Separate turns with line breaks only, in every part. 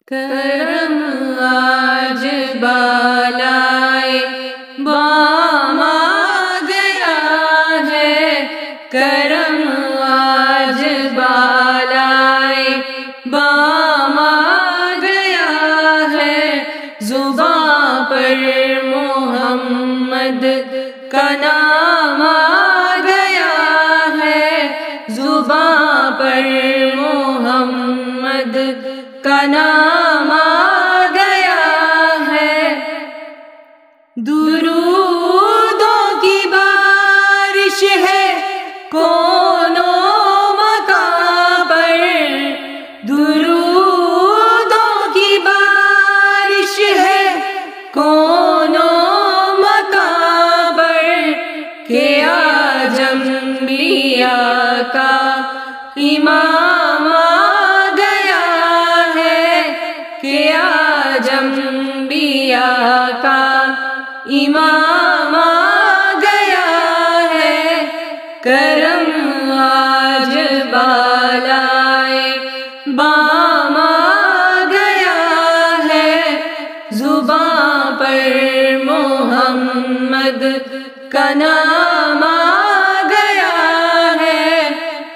کرم آج بالائے بام آ گیا ہے، کرم آج بالائے بام آ گیا ہے، زباں پر محمد کا نام آ گیا ہے، زباں پر محمد کا نام آ گیا ہے، درودوں کی بارش ہے کون و مکان پر، درودوں کی بارش ہے کون و مکان پر، کہ آج انبیاء کا امام آ گیا ہے، کہ آج انبیاء کا امام آ گیا ہے، کرم آج بالائے بام آ گیا ہے، زباں پر محمد کا نام آ گیا ہے،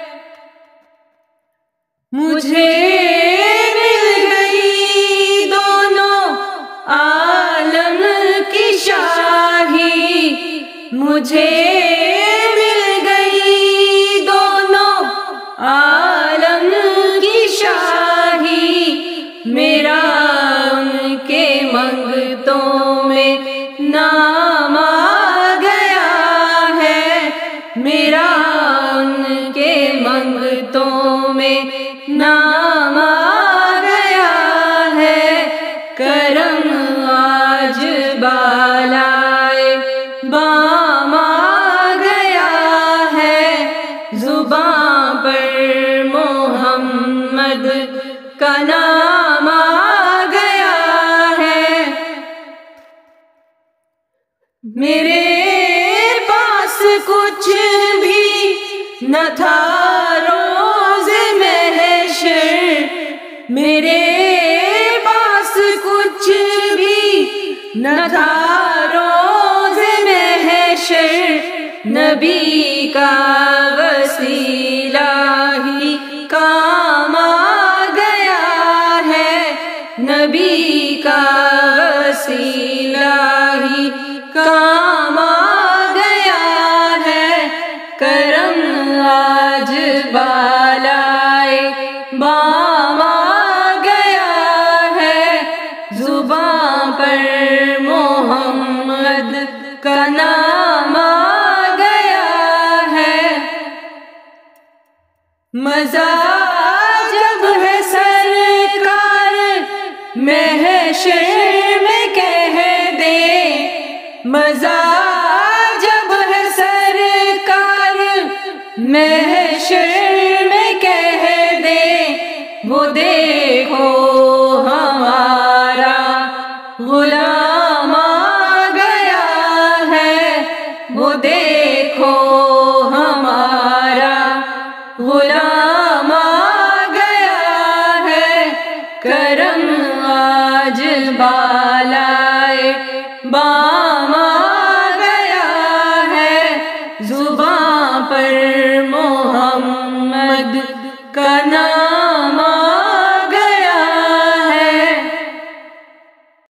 مجھے مل گئی دونوں عالم کی شاہی، مجھے مل گئی دونوں عالم کی شاہی، میرا ان کے منگتوں میں نام آ گیا ہے، میرا ان کے منگتوں میں نام آ گیا ہے، کرم آج بالائے بام آ گیا ہے، زباں پر محمد کا نام آ گیا ہے، میرے پاس کچھ بھی نہ تھا روز محشر، میرے پاس کچھ بھی نہ تھا روز محشر، نبی کا وسیلہ ہی کام آ گیا ہے، نبی کا وسیلہ ہی کام آ گیا ہے، کرم آج بالائے بام آ گیا ہے، زباں پر محمد کا نام آ گیا ہے، مزہ جب ہے سرکار محشر میں کہہ دے، مزہ جب ہے سرکار محشر میں کہہ دے، وہ دیکھو ہمارا غلام آ گیا ہے، وہ دیکھو ہمارا غلام آ گیا ہے، کرم آج بالائے بام